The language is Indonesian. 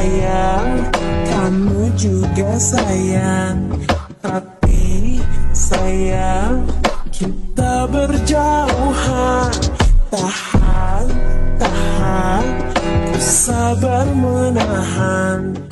sayang, kamu juga sayang. Tapi sayang, kita berjauhan. Tahan, tahan, ku sabar menahan.